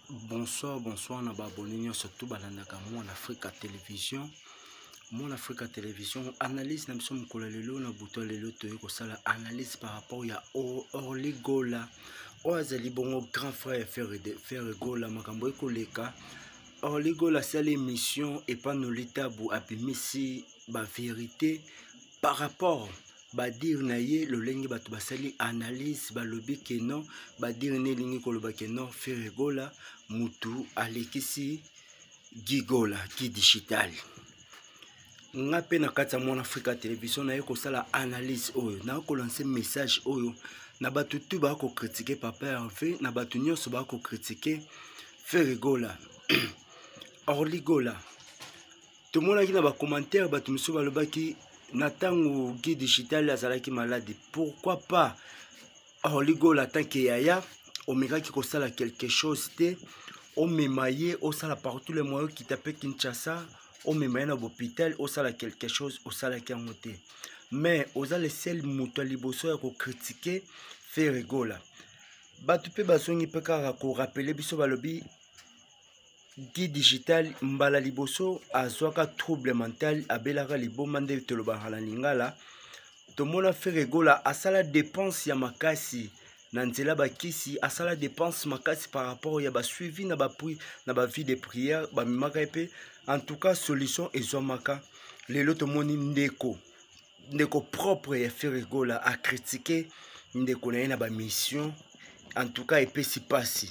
Bonsoir, bonsoir, na babonini surtout balandaka Mon Africa Télévision. Mon Africa Télévision, analyse na biso mokolo lelo na buto lelo toye kosala analyse par rapport ya Orly Gola. Azali bongo grand frère Frère Gola makambo ekoleka. Orly Gola sali émission et pas no litabu abimisi ba vérité par rapport badir na ye lolenge bato basali analyse balobi ke non badir ne lingi koloba ke non Frère Gola mutu alekisi Gigola ki digital nga pe na kati ya Mon Africa Télévision na ye kosala analyse oyo na ko lancer message oyo na bato tu ba ko critiquer Papa Hervé na bato nyonso ba ko critiquer Frère Gola Orly Gola tout le monde qui na ba commentaire bato miso balobaki na tango Guy Digital azalaki malade, pourquoi pas Orly Gola tant que yaya omeka ki kosala quelque chose te omemaye osala partout les moyens qui tape Kinshasa omemaye na hôpital osala quelque chose osala ki ngote mais oza le seul muto liboso ya ko critiquer Frère Gola batu pe basongi pe kaka ko rappeler biso balobi Guy Digital mbala liboso azwaka trouble mental abelaka liboma nde tolobaka na lingala tomona Frère Gola asala dépense ya makasi na nzela bakisi asala dépense makasi par rapport ya basuivi na bapui na vie de prière bamimaka epe en tout cas solution ezwamaka lelo tomoni ndeko propre ya Frère Gola a critiquer ndeko na ye na mission en tout cas epesi pasi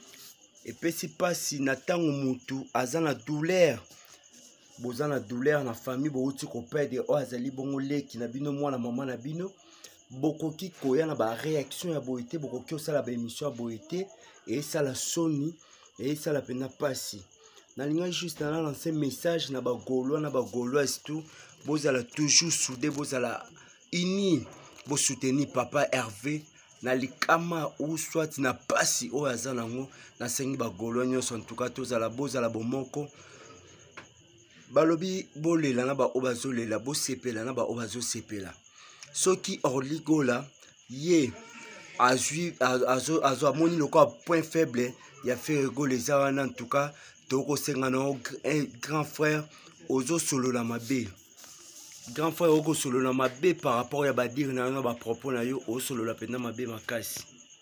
na tango mutu aza na douleur boza na douleur na famille bouti ko perdre o azali bongo leki na bino mwana mama na bino bokoki koya na ba réaction ya boité bokoki osala ba émission ya boité et ça la soni et ça la pena pasi na linga juste na lancer message na ba gaulois tout bozala toujours soudé bozala uni bo soutenir Papa Hervé na likama ou soit na pasi o aza nango na sengi ba gaulois nyonso en tout cas tozala bozala bomoko balobi bolela na ba obazolela bo sepela na ba obazo sepela soki Orly Gola ye azo amoni loko point faible ya Frère Gola eza wana en tout cas toko senga no un grand frère ozo solo la mabe grand frère oko solo la mabe par rapport ya badir na yo ba propos na yo o solo la pena mabe makasi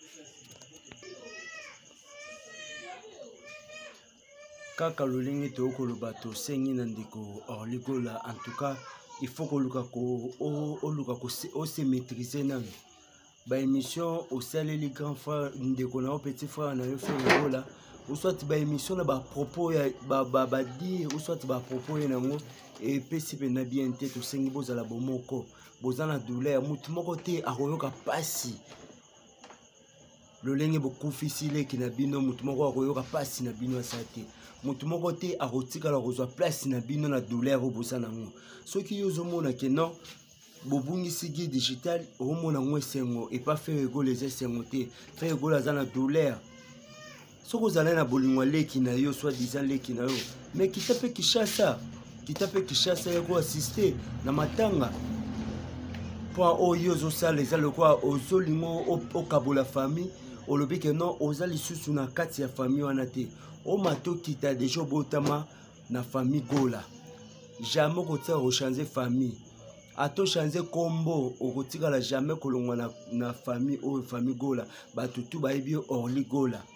kaka lolenge toko lo bato sengi na ndeko Orly Gola en tout cas il faut que luka ko se maîtriser nan ba émission au saleli grand frère ndeko na petit frère na yo Frère Gola ou soit ba émission na ba propos ya ba dire ou soit ba propos ya nango et pesi pe na bien te to sengi bozala bomoko bozana douleur mutu moko te akoyoka pasi lolenge bokufisi leki na bino mutu moko akoyoka pasi na bino asate mutu moko te akotika la kozwa place na bino na douleur obosa nango soki yo zomona ke non bobungisi Guy Digital omona ngo esengo et pas Frère Gola les esengo te Frère Gola za na douleur soko zala na bolingwa leki na yo soit disant leki na yo mais kitape Kinshasa yako assister na matanga point oyo zo sala eza lokwa ozolimo okabola famille olobi ke non oza lisusu na kati ya famille wana te o mato kita déjà botama na famille Gola jamais kotia rechanger famille ato changer combo okotika la jamais kolongwa na famille o famille Gola batutu bayebi Orly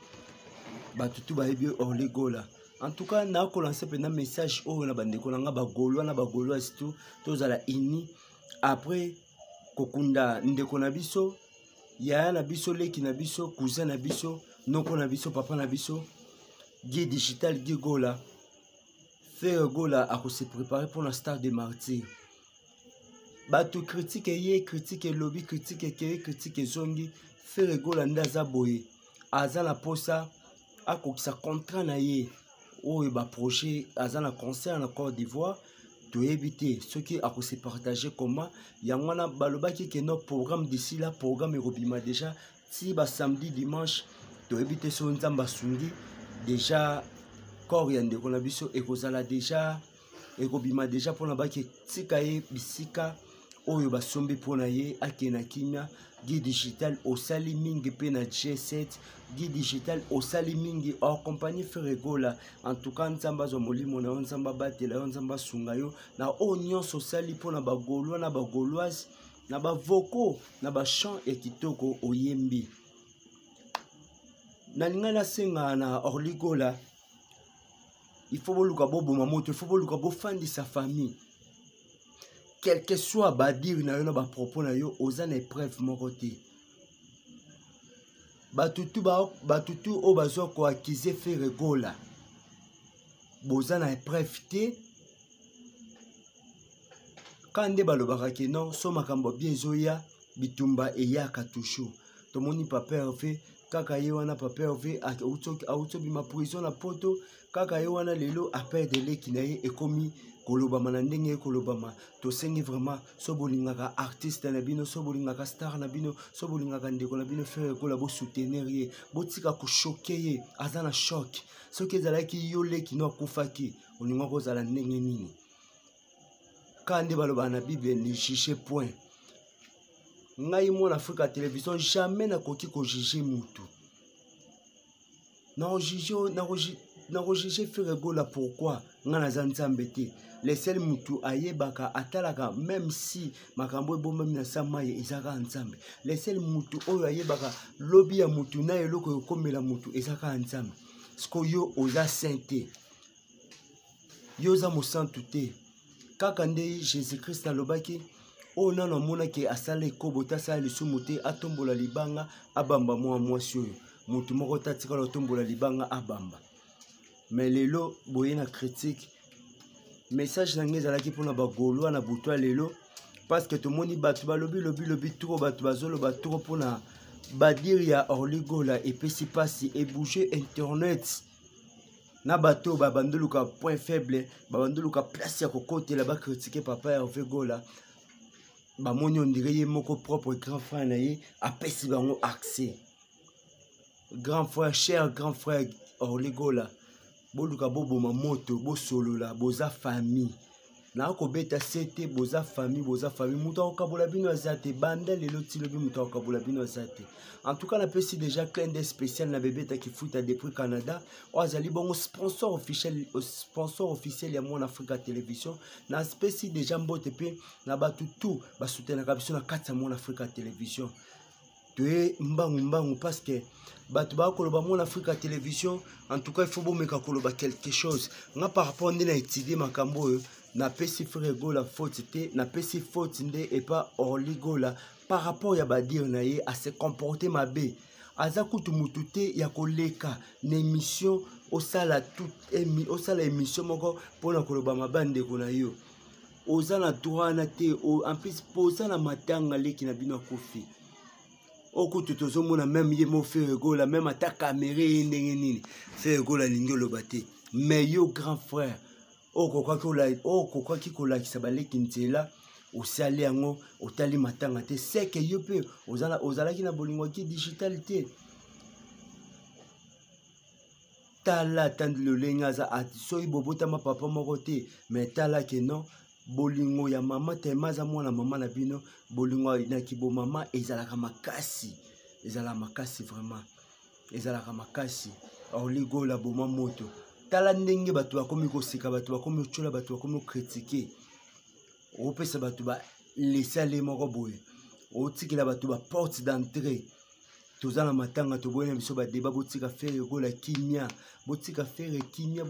Gola en tout cas na ko lancer pena message o na bandeko na nga ba gaulois tout tozala ini après kokunda ndeko na biso yaya na biso leki na biso cousin na biso noko na biso papa na biso Guy Digital Guy Gola Frère Gola a se préparer pour la star de martyr bato critique ye critique lobby critique zongi Frère Gola ndaza boye aza na posa akokisa contrat na ye oyo ba projet aza na concert na Côte d'Ivoire toyebi te soki se partager comment yango wana balobaki ke no programme d'ici là programme ekobima déjà ti ba samedi dimanche toyebi te so nzamba sungi déjà corps ya ndeko na biso ekozala déjà ekobima déjà mpona baki tika ye bisika oyo basombi pona ye akena kimia. Guy Digital osali mingi pe na G7. Guy Digital osali mingi en compagnie Ferregola. En tout cas nzamba zo molimo na nzamba batela yo nzamba sunga yo na o nyonso osali pona ba Gaulois na ba Gauloises na ba voko na ba chant ya kitoko oyembi. Na linga na senga na Orligola il faut boluka boboma moto, il faut boluka bofandi sa famille. Quel que soit badir na yo na ba propos na yo oza na épreuve moko te. Batutu o bazo ko accuser Ferregola. Boza na épreuve te. Kande balobaka ke non so makambo bien ezoya bitumba eyaka toujours. Tomoni papa Hervé kaka ye wana papa Hervé auto bima prison na poto kaka ye wana lelo appel de leki na ye ekomi kolobama na ndenge kolobama tosengi vraiment so bolingaka artiste na bino so bolingaka star na bino so bolingaka ndeko na bino Ferregola bo soutenir ye botika ko choquer ye aza na choc soki ezalaki yo leki no akufaki oninga kozala ndenge nini kande baloba na Bible ni chiche point. Ngai mon Africa Télévision jamais na koki ko juger mutu. Na juger Ferregola pourquoi ngana zanzambe te. Les seuls mutu ayebaka atalaka même si makambo ebomba na samaye ezaka nzambe. Les seuls mutu oyo ayebaka lobby ya mutu na eloko yokomela mutu ezaka nzambe. Sko yo oza sainte. Yo za mosantu te. Kaka nde Jésus-Christ alobaki o nana mona ke asala ekobota sala lisumu te atombola libanga abamba mwa mwasi oyo mutu moko tatikala otombola libanga abamba. Mais lelo boye na critique message na ngai ezalaki mpona ba Gaulois na butwa lelo parce que tomoni bato balobi turo bato bazoloba turo mpona badiri ya Orligola epesi pasi ebouge internet. Na bato babandoluka point faible babandoluka place ya kokotela ba critiquer papa Hervé Gola bamoni ondire ye moko propre grand frère na ye apesi bango accès. Grand frère, cher grand frère Orligola boluka boboma moto bosolola boza famille na kobeta sete boza famille muta okabola bino azate banda lelo tilobi muta okabola bino azate. En tout cas na pesi déjà clin d'œil spécial na bebeta ki futa depuis Canada ozali bongo sponsor officiel ya Mon Africa Télévision na pesi déjà mbote pe na batu tout ba soutenaka biso na kati ya Mon Africa Télévision. Tué mbangu parce que bato ba koloba Mon Africa Télévision en tout cas il faut bomeka koloba quelque chose nga par rapport ndena étudier makambo na pesi Ferregola faute te na pesi faute nde et pas Orligola par rapport ya badir na ye à se comporter mabe aza kutu mutu te ya koleka na émission osala osala émission moko pona koloba mabande ko na yo oza na droit na te en plus posa na matanga leki na bino kofi okutu tozomona même ye mo Ferregola même ata caméra ndenge nini Ferregola lingi oloba te mais yo grand frère okokwaki kolakisa baleki nzela osali yango otali matanga te seke yo pe ozalaki na bolingo ki digital te tala tandi lolenge aza ati soki bobotama papa moko te mais tala ke non bolingo ya mama tema aza mwana mama na bino bolingo na kibo mama ezalaka makasi vraiment ezalaka makasi Orligola boma moto tala ndenge bato bakomi kosika bato bakomi ochola bato bakomi critiquer opesa bato ba laisser aller moko boye otikela bato ba porte d'entrée toza na matanga toboyena biso ba débat botika Ferregola kimia botika Ferre kimia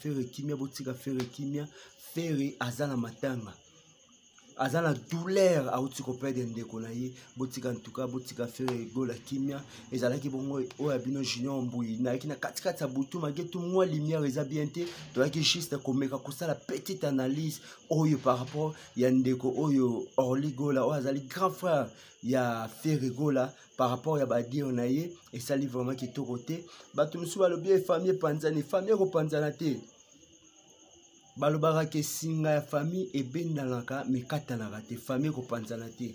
Ferre azana matanga azana douleur auti ko perdre ndeko na ye botika en tout cas botika Ferregola kimia ezalaki bongo o abino Junior Mbui na kina katikati ya butu magetu mwa lumière eza bien te toyaki juste komeka kosala petite analyse oyo par rapport ya ndeko oyo Orligola o azali grand frère ya Ferregola par rapport ya badir na ye esali vraiment kitoko te bato musu balobi famille panzani famille ko panzana te balobaka ke singa ya famille ebendalaka mekatanaka te famille kopanzana te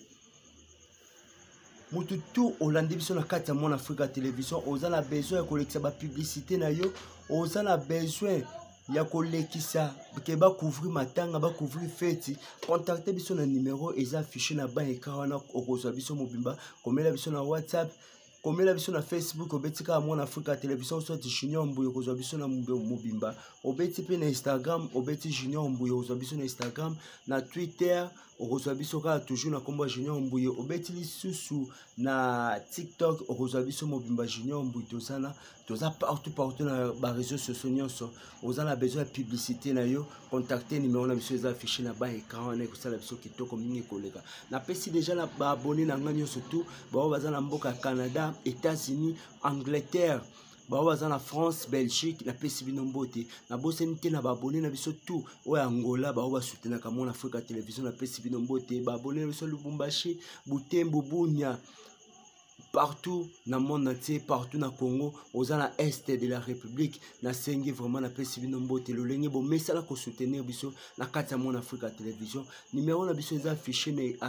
mutu tout olandi biso na kati ya Mon Africa Télévision oza na besoin ya kolekisa ba publicité na yo oza na besoin ya kolekisa ke ba couvrir matanga ba couvrir fête contacter biso na numéro eza affiché na ban écran wana okozwa biso mobimba komela biso na WhatsApp komela biso na Facebook obeti kaka Mon Africa Télévision soit Junior Mbuyi okozwa biso na mobimba obeti pe na Instagram obeti Junior Mbuyi okozwa biso na Instagram na Twitter okozwa biso kaka toujours na kombo Junior Mbuyi obeti lisusu na TikTok okozwa biso mobimba Junior Mbuyi toza partout na ba réseaux sociaux nyonso oza na besoin de publicité na yo contacter numéro na biso eza affiché na ba écran wana ekosala biso kitoko mingi koleka na pesi déjà na ba abonné na nga nyonso tout bao baza na mboka Canada États-Unis Angleterre bao baza na France Belgique na pesi bino mbote na boseni te na ba abonné na biso tout oyo Angola bao ba soutenaka Mon Africa Télévision na pesi bino mbote ba abonné na biso Lubumbashi Butembo Bunia partout dans le monde entier, partout dans le Congo, aux à l'est de la République, na sengi vraiment na pesi bino mbote le lengi bo mesala ko soutenir biso na kati ya Mon Africa Télévision numéro na biso affiché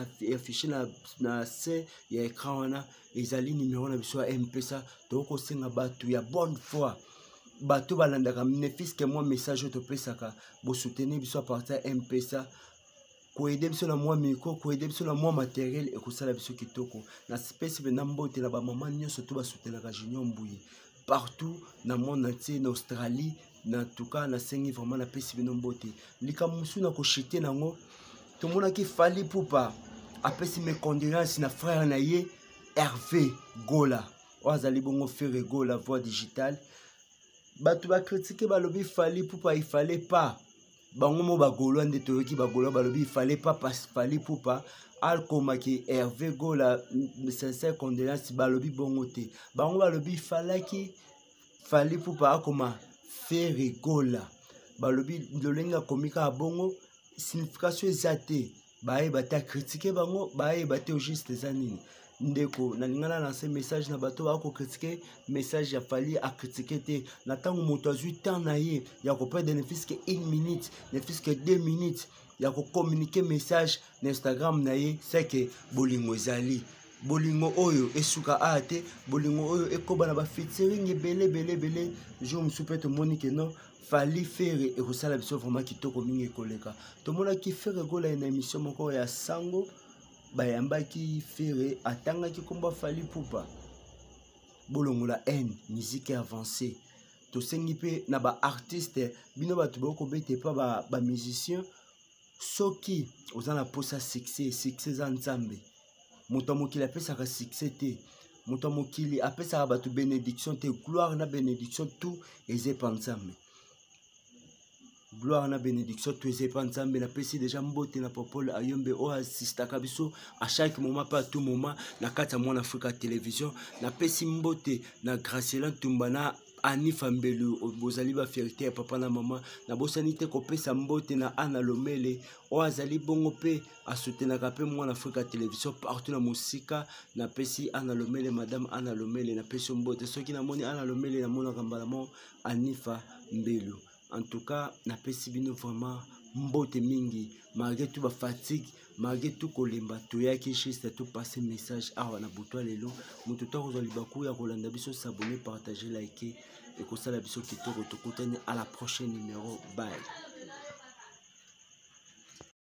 na C ya écran wana ezali numéro na biso M-Pesa to ko senga batu ya bonne foi bato balandaka nefis que moi message to pesaka bo soutenir biso à partir M-Pesa ko aider biso na moi micro ko aider biso na moi matériel et ko sala biso kitoko na space na mbote na ba maman nyonso to ba soutenaka Junior Mbuyi partout dans le monde entier en Australie en tout cas na sengi vraiment na pesi bino mbote likamusu na ko chiter nango to mona ki Fally Ipupa apesi mes condoléances na frère na ye Hervé Gola oazali bongo faire Gola voix digitale bato ba critiquer balobi Fally Ipupa il fallait pas bango mo bagolo nde toyoki bagolo balobi il fallait pas passer Fally Ipupa alkomaki Hervé Gola sincère condoléances balobi bongo te bango balobi il fallait ki Fally Ipupa akoma faire Gola balobi lolenga komika bongo signification ezate baye bata critiquer bango baye bata au juste zanini ndeko na lingana lancer message na bato ba ko critiquer message ya Fally a critiquer te na tango moto azui temps na ye ya ko perdre ne fils que 1 minute ne fils que 2 minutes ya ko communiquer message na Instagram na ye c'est que bolingo ezali bolingo oyo esuka ate bolingo oyo ekoba na ba featuring belé je me suis peut monique non Fally Ferre et kosala biso vraiment kitoko mingi koleka to mona ki Ferre Gola na émission moko ya sango bayambaki Ferre atangaki komba Fally Ipupa bolongo la haine musique avancée to sengi pe na ba artiste bino bato boko bete pa ba musicien soki ozana posa succès za nzambe moto mokili apesaka succès te moto mokili apesaka bato bénédiction te gloire na bénédiction tout ezepa nzambe gloire na bénédiction tout ezepa nzambe na pesi déjà mbote na popole ayombe o assistaka biso à chaque moment pas à tout moment na kati ya Mon Africa Télévision na pesi mbote na Graciela Tumba na Anifa Mbelu bozali ba fierté ya papa na mama na bosani te kopesa mbote na Ana Lomele o azali bongo pe asoutenaka pe Mon Africa Télévision partout na musika na pesi Ana Lomele madame Ana Lomele na pesi mbote soki na moni Ana Lomele na mona kambala mo Anifa Mbelu. En tout cas, na pesi bino vraiment mbote mingi malgré tout ba fatigue malgré tout kolemba toyaki juste tout passer message awa na butwa lelo mutu to kozali baku ya kolanda biso s'abonner partager liker et kosala biso kitoko tokutani à la prochaine numéro bye.